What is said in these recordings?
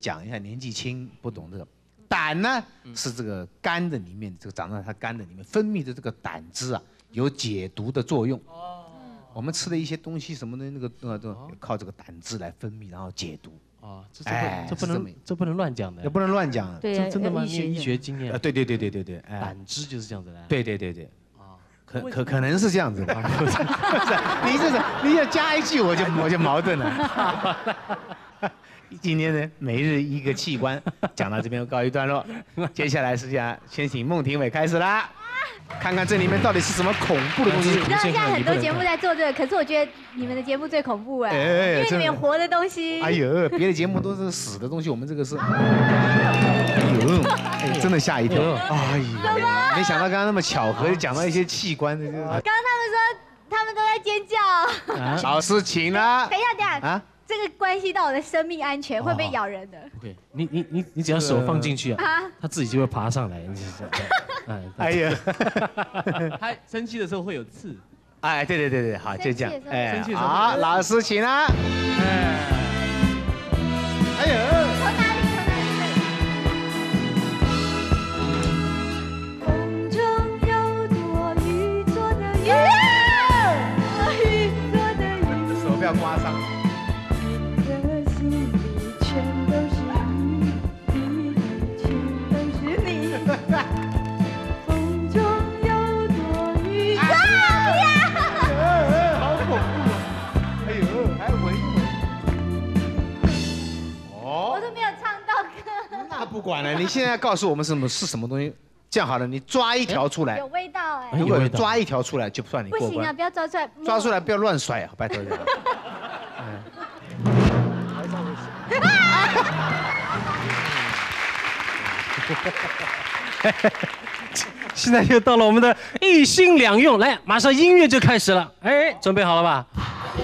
讲一下，年纪轻不懂这个。胆呢是这个肝的里面，这个长在它肝的里面分泌的这个胆汁啊，有解毒的作用。我们吃的一些东西什么的，那个靠这个胆汁来分泌，然后解毒。 这不能乱讲的， 也不能乱讲。 对， 这真的吗？你有医学经验？ 对， 胆汁就是这样子的。 对。可能是这样子吧，不是你要加一句我就矛盾了。今天呢，每日一个器官讲到这边告一段落，接下来是先请孟庭苇开始啦，看看这里面到底是什么恐怖的东西。 你知道现在很多节目在做这个，可是我觉得你们的节目最恐怖因为你们有活的东西。 哎呦，别的节目都是死的东西，我们这个是，真的吓一跳。哎呀，没想到刚刚那么巧合，就讲到一些器官的。刚刚他们说他们都在尖叫。 老师请了。 等一下啊。这个关系到我的生命安全，会被咬人的。 对，你只要手放进去啊，它自己就会爬上来。 哎呀， 他生气的时候会有刺。 哎，对，好，就这样。 生气的时候。 好，老师请了。哎呦。 从哪里？风中有朵雨做的雨，雨做的雨。 手不要刮伤。 风中有朵雨。 好恐怖啊！哎呦，还要闻一闻。 我都没有唱到歌。 那不管了，你现在告诉我们是什么东西？这样好了，你抓一条出来。 有味道哎。 如果抓一条出来，就算你过关。 不行啊，不要抓出来。 抓出来不要乱甩啊，拜托你。 现在又到了我们的一心两用，来，马上音乐就开始了。哎，准备好了吧？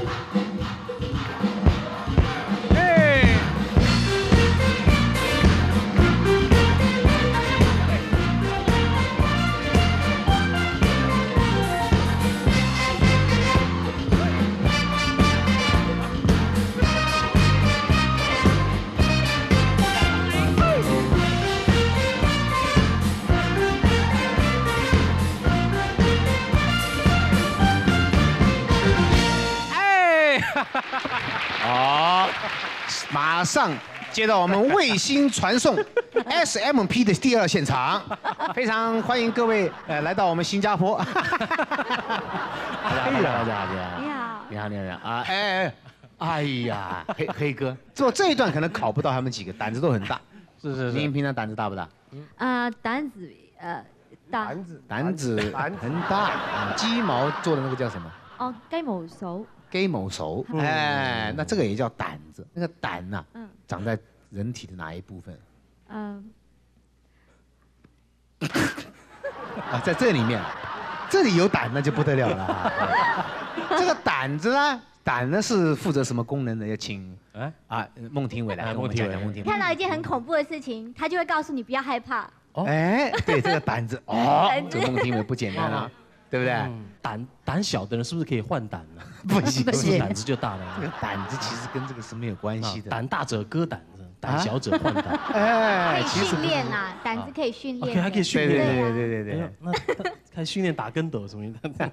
好，马上接到我们卫星传送 SMP 的第二现场，非常欢迎各位来到我们新加坡。 大家你好啊！哎呀，黑哥，这一段可能考不到他们几个，胆子都很大。 是。 您平常胆子大不大？ 胆子大。 胆子很大。鸡毛做的那个叫什么？ 哦，雞毛掃。 鸡毛手，那这个也叫胆子。那个胆呐，长在人体的哪一部分？在这里面，这里有胆那就不得了了。这个胆子呢，胆呢是负责什么功能的？要请孟庭苇来跟我们讲讲。孟庭苇看到一件很恐怖的事情，他就会告诉你不要害怕。 对，这个胆子这孟庭苇不简单啊。对不对？ 胆小的人是不是可以换胆呢？ 不行， 胆子就大了。 这个胆子其实跟这个是没有关系的。 胆大者割胆，胆小者换胆。 可以训练呐，胆子可以训练。 还可以训练。 对。 那开始训练打跟斗什么的。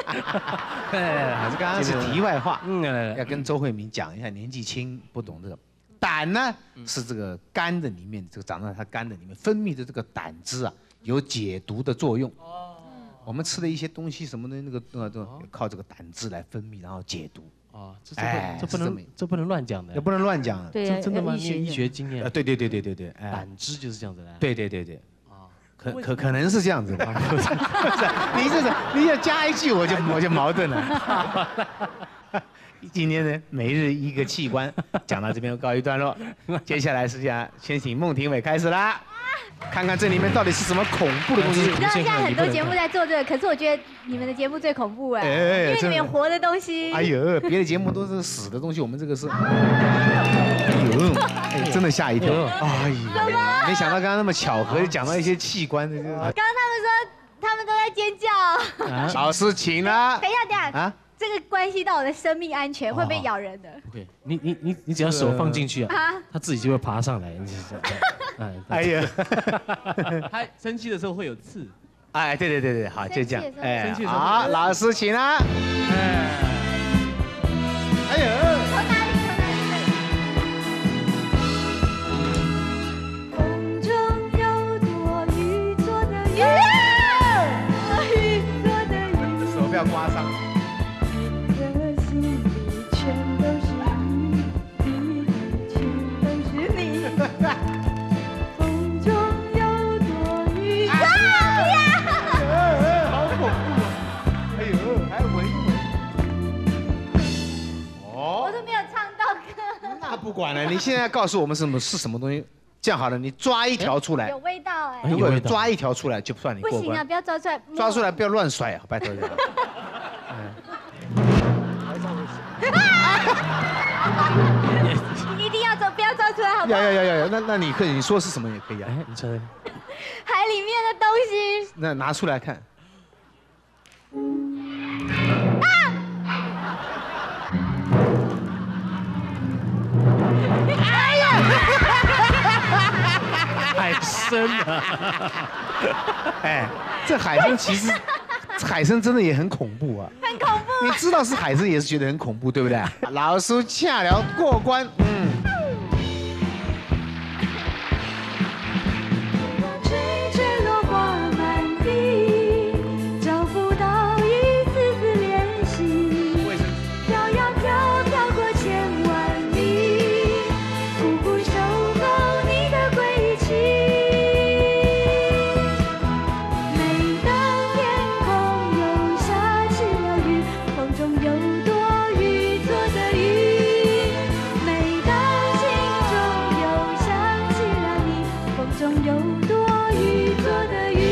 刚刚是题外话。要跟周慧敏讲一下，年纪轻不懂这个。胆呢是这个肝的里面，这个长在它肝的里面分泌的这个胆汁啊，有解毒的作用。我们吃的一些东西什么的，那个靠这个胆汁来分泌，然后解毒。 这不能乱讲的。 也不能乱讲。 对， 真的吗？你有医学经验？ 对。 胆汁就是这样子的。 对。可能是这样子吧，不是你要加一句我就矛盾了。今天呢，每日一个器官讲到这边告一段落，接下来是先请孟庭苇开始啦。看看这里面到底是什么恐怖的东西。 你知道现在很多节目在做这个，可是我觉得你们的节目最恐怖因为你们有活的东西。 哎呦，别的节目都是死的东西，我们这个是，真的吓一跳。哎呀，没想到刚刚那么巧合，就讲到一些器官的。刚刚他们说他们都在尖叫。 老师请了。 等一下。 这个关系到我的生命安全，会被咬人的。 不会，你只要手放进去啊，它自己就会爬上来。 哎呀， 他生气的时候会有刺。 哎，对，好，就这样。哎生气的时候好，老师请啊。哎呦， 从哪里？风中有朵雨做的雨，雨做的雨。 手不要刮伤。 的心里全都是你，全都是你。风中有朵雨。 好恐怖啊！哎呦，还要闻一闻。 我哦， 都没有唱到歌。 那不管了，你现在告诉我们是什么东西。这样好了，你抓一条出来有，味道哎。 如果你抓一条出来，就算你过不行啊， 关。 不要抓出来。 抓出来不要乱甩啊，拜托你。 一定要抓，不要抓出来，好不好？ 要，那你可以，你说是什么也可以啊。 哎，你猜， 海里面的东西。 那拿出来看。 太深了。 哎，这海参其实，海参真的也很恐怖啊。 很恐怖。 你知道是海参也是觉得很恐怖，对不对？老师恰聊过关， 吹落花满地，找不到一丝丝联系。飘呀飘过千万里，苦苦守候你的归期。每当天空又下起了雨，风中有朵雨做的雨。每当心中又想起了你，风中有朵雨做的雨。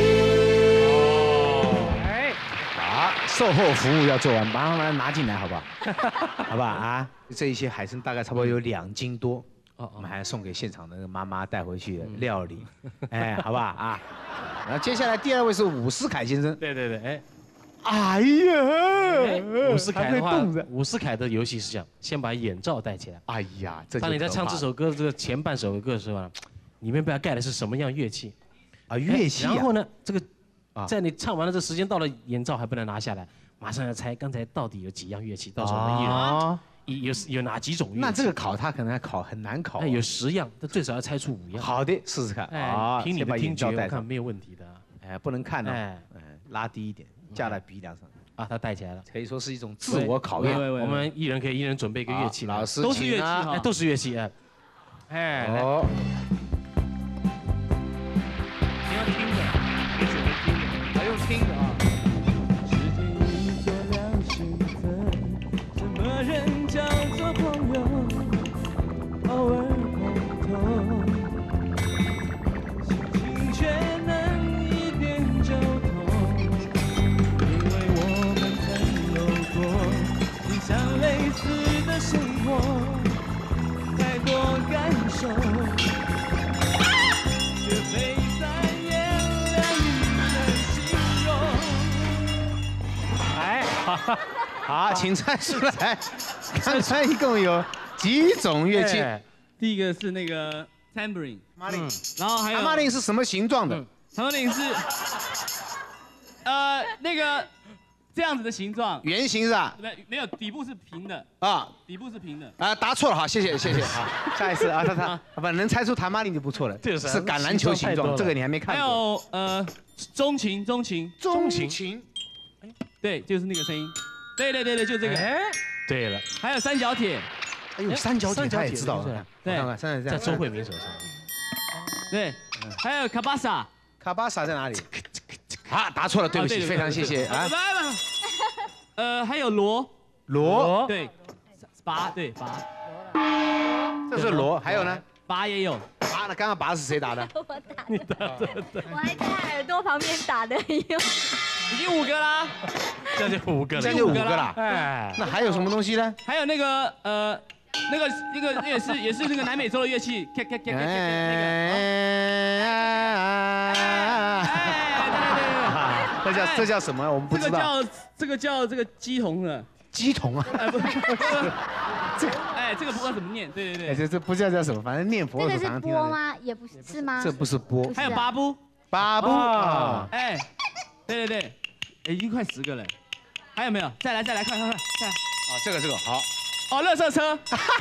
好，售后服务要做完，马上拿进来，好不好？好不好啊？这一些海参大概差不多有2斤多，我们还送给现场的那个妈妈带回去的料理，哎，好不好啊？然后接下来第2位是伍思凯先生， 对，哎， 哎呀， 伍思凯的话还会动着， 伍思凯的游戏是这样，先把眼罩戴起来。 哎呀，这就当你在可怕唱这首歌这个前半首的歌的时候啊，里面不知道盖的是什么样乐器， 啊乐器啊， 然后呢，这个啊在你唱完了这时间到了，眼罩还不能拿下来，马上要猜刚才到底有几样乐器，到时候我们一人有哪几种乐器？ 那这个考他可能还很难考， 哎有10样，但最少要猜出5样。 好的，试试看， 哎，凭你先把的听觉眼罩戴上， 我看没有问题的。 哎，不能看哦， 哎拉低一点，架在鼻梁上， 啊，他戴起来了。 可以说是一种自我考验。 喂我们一人准备一个乐器来， 老师都是乐器请啊哈哎，都是乐器哎。哎，来哦， 你要听的，别准备听的。 还用听的啊。 世界一座两心的，什么人叫做朋友？偶尔碰头，心情却能一点就通，因为我们曾有过挺像类似的生活，太多感受，却非三言两语能形容。 哎， 好，请猜出来，刚才一共有几种乐器？ 哎第一个是那个 tambourine， 马铃， 然后还有马铃是什么形状的？ tambourine 是那个这样子的形状， 圆形是吧？ 没有底部是平的， 啊底部是平的。 啊，答错了，好，谢谢。好，下一次啊，他不能猜出弹马铃就不错了。 就是是橄榄球形状， 形状太多了这个你还没看还过。 有中琴， 中琴， 对，就是那个声音。对，就这个。 哎，对了， 还有三角铁， 哎呦，三角铁他也知道是吧了。 对我看看，三角铁在周慧敏手上。 对，还有卡巴萨。 卡巴萨在哪里？啊，答错了，对不起，非常谢谢啊。 还有锣， 锣， 对，拔，对拔， 这是锣，还有呢？ 拔也有。 拔，那刚刚拔是谁打的？ 我打的，我还在耳朵旁边打的， 已经5个啦。 这样就5个了， 这样就5个了。 哎， 那还有什么东西呢？ 还有那个也是那个南美洲的乐器，那个。 这叫什么？我们不知道。 这个叫鸡红的。 鸡同啊。 哎，这个不知道怎么念，对对哎， 对。 这不知道叫什么，反正念佛这个是的时候常常听到波。吗？也不是，是吗？ 这不是波， 还有八步， 八步啊。 哎，对对对，哎已经快10个了，还有没有？再来，快，再来。 啊，这个好。 哦，垃圾车，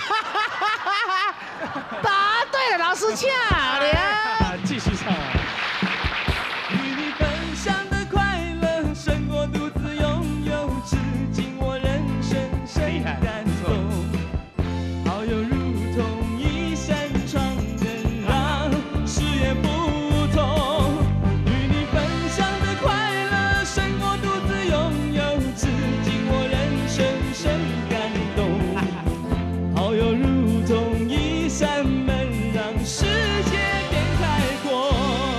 答对了，老师巧了。 继续唱啊。 与你分享的快乐胜过独自拥有，至今我仍深深感动。好友如同一扇窗，能让视野不同。与你分享的快乐胜过独自拥有，至今我仍深深感动。好友如同一扇门，让世界变开阔。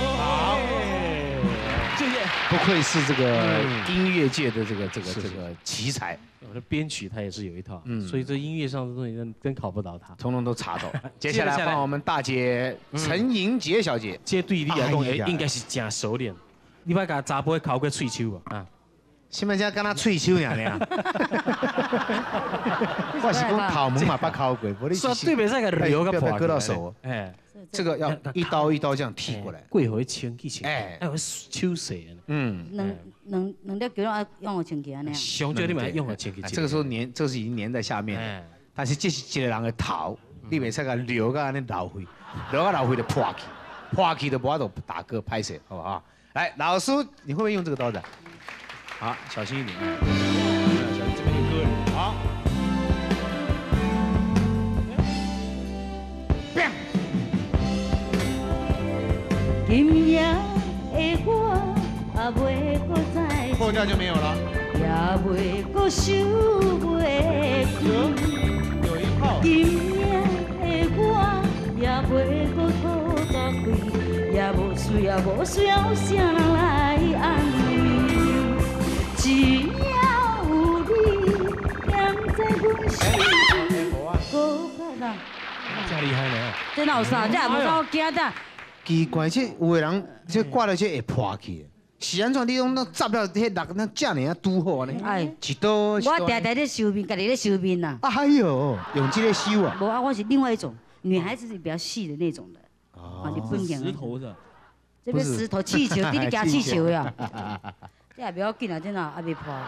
谢谢。 不愧是这个音乐界的这个奇才， 我的编曲他也是有一套， 嗯所以这音乐上的东西真考不倒他。 通通都查到。接下来接下来换我们大姐陈莹洁小姐。 这对你来讲， 哎呀应该是真熟练。你把甲查甫考过喙鬚啊？ 什么叫跟他喙鬚呀？我是讲考门嘛，捌考过，无你说对袂使个流个破割到手。 哎， 这个要一刀一刀这样剃过来。 过回清去清， 哎哎，手洗。 嗯， 两粒球啊，用我清气安尼。 上少你嘛用个清去。 这个时候粘，这是已经粘在下面了。但是这是一个人的头，你袂使个留个安尼流血，流个流血就破去，破去就无法度打嗝拍摄，好不好？来，老师，你会不会用这个刀子？好，小心一点。这边有割人。好。 今夜的我也袂搁再破掉就没有了。 也袂搁想袂开。 有一炮。 今夜的我也袂搁吐大开，也无需要有啥人来安慰。只要有你踮在阮心里，搁较人。 真厉害呢！ 这哪有啥？这也无啥惊的。 奇怪，这有的人这挂了这会破去的，是安怎？你讲那砸了迄六那这样拄好呢？ 哎， 一刀。 我常常咧修面，家己咧修面呐。 哎呦，用这个修啊？ 无啊，我是另外一种，女孩子是比较细的那种的。哦，你不一样。 石头的。 这边石头气球，你加气球呀？这也不要紧啊，真的还没破。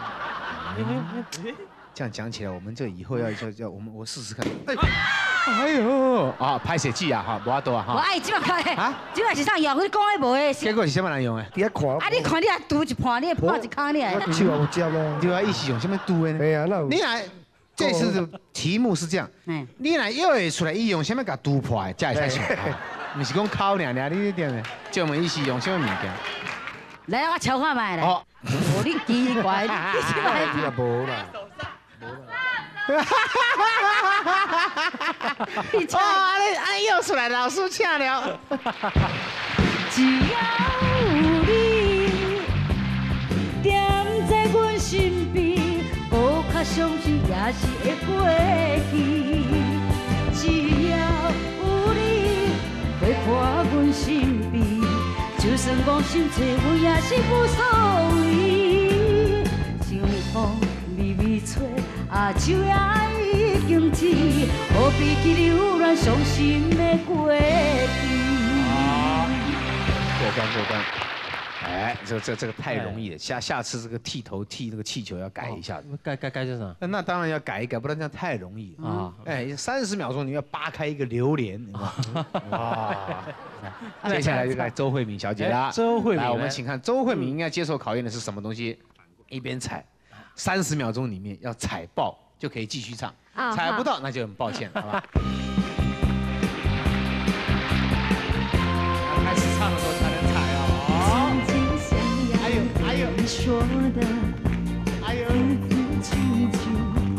这样讲起来，我们这以后要我试试看。哎呦啊，拍摄机啊哈，无法度啊哈。 我爱这么快啊，这嘛是上用，你讲的无的。 结果是什么人用的？ 你看。 啊，你看你啊，拄一盘，你破一坑你。 我手有接啊。 对啊，一起用什么拄的呢？ 对啊，那你来，这次的题目是这样，你来又会出来伊用什么甲拄破的，才会使上。不是讲考尔，你点呢？叫我们一起用什么物件？ 来，我敲看卖来。哦，你奇怪，你是来？ 也无啦。 哇，你又出来，老师请了。 只要有你踮在阮身边，搁较伤心也是会过去。只要有你陪伴阮身边，就算讲心切，阮也是无所谓。像风微微吹，啊树也已经紫，何必去留恋伤心的过去？ 过关。哎，这个太容易了，下次这个剃头剃那个气球要改一下。 改是啥？ 那当然要改一改，不然这样太容易啊。哎，30秒钟你要扒开一个榴莲，哇！接下来就该周慧敏小姐啦。 周慧敏， 来，我们请看周慧敏应该接受考验的是什么东西？一边踩，30秒钟里面要踩爆就可以继续唱，踩不到那就很抱歉，好吧？开始唱的时候才能踩哦。 还有说的，字字句句，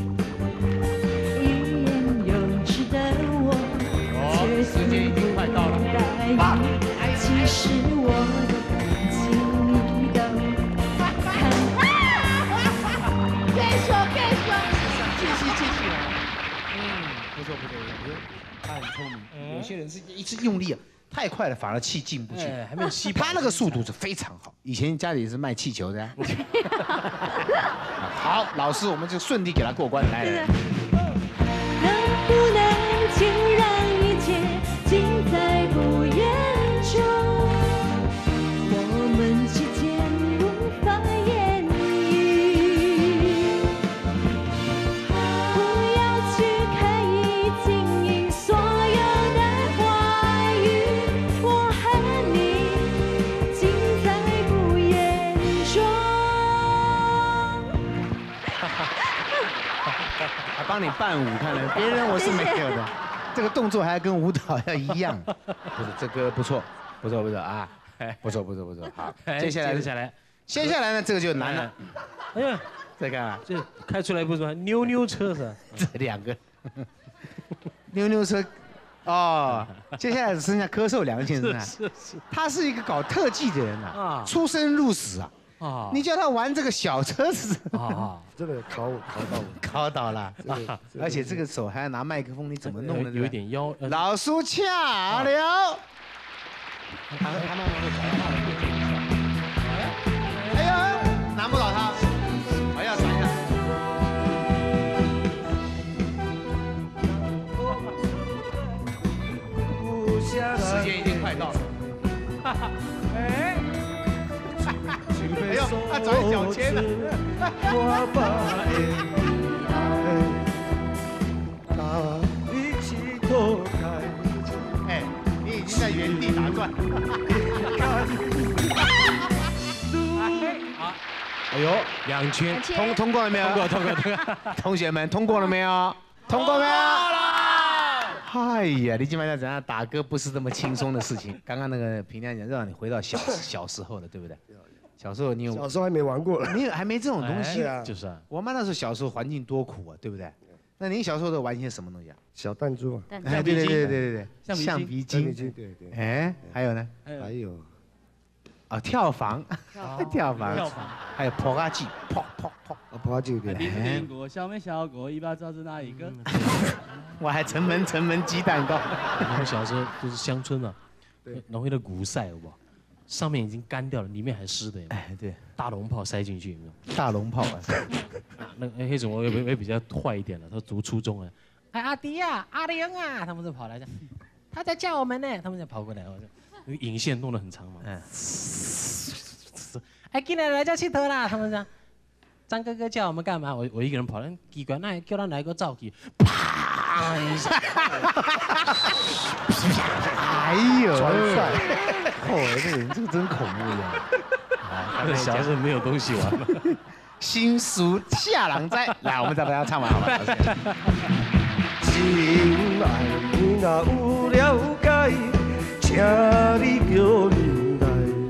欲言又止的我，却时间已经快到了。 其实我的感情你都看。 可以说。 继续。不错，他很聪明。有些人是一直用力啊， 太快了，反而气进不去。 哎，还没有吸。 他那个速度是非常好。以前家里是卖气球的。好，老师，我们就顺利给他过关。来， 能不能请让一切尽在不言中？我们之间无法言语，不要去刻意经营所有的话语。我和你尽在不言中。 还帮你伴舞，看来别人我是没有的。这个动作还跟舞蹈要一样。不是，这歌不错，不错啊，不错。好，接下来呢，这个就难了。 哎呀， 再看啊， 这开出来不是吗？妞妞车是吧？ 这两个妞妞车。哦，接下来只剩下柯受良先生了。 是。 他是一个搞特技的人啊出生入死啊。 啊， 你叫他玩这个小车子这个考倒了，而且这个手还要拿麦克风，你怎么弄的？ 有一点腰。 老叔恰了。他慢慢会找到他的点。哎呀，难不倒他，我要闪一下。时间已经快到了。哎呦，他转脚签了。哎，你已经在原地打转。哎呦，2圈通过了没有？通过。同学们通过了没有？通过没有？哎呀，你基本上怎样打歌不是这么轻松的事情。刚刚那个平亮讲让你回到小时候了，对不对？小时候你有？ 小时候还没玩过， 你还没这种东西啊。 就是啊。 我们那时候小时候环境多苦啊，对不对？那您小时候都玩些什么东西啊？ 小弹珠啊。 哎，对，橡皮筋。 对。 哎，还有呢？ 还有。 啊，跳房，还有泼咖机，泼， 泼咖机对。 第一次听过，小妹小果，一把抓着那一个。 我还城门鸡蛋糕。 我小时候就是乡村嘛，农会的谷塞好不好？上面已经干掉了，里面还湿的。 哎，对， 大龙炮塞进去， 大龙炮啊。 那黑种我也比较坏一点了，他读初中了。哎，阿迪啊，阿玲啊，他们就跑来讲，他在叫我们呢，他们就跑过来，我就引线弄得很长嘛。哎，进来叫佚佗啦，他们讲。张哥哥叫我们干嘛？我一个人跑，那奇怪，那叫他来个照去，啪一下， 哎呦，传帅！哦，这个人这个真恐怖呀！ 小时候没有东西玩了。 新书下郎灾，来，我们再把它唱完好吧？ 真爱你若有了解，请你叫人来。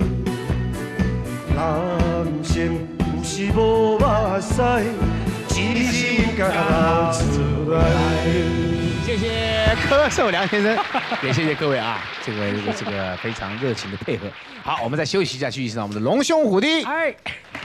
人生不是无目屎，只心甲流出来。 谢谢柯受良先生，也谢谢各位啊，这个非常热情的配合。好，我们再休息一下，继续上我们的龙兄虎弟。 哎。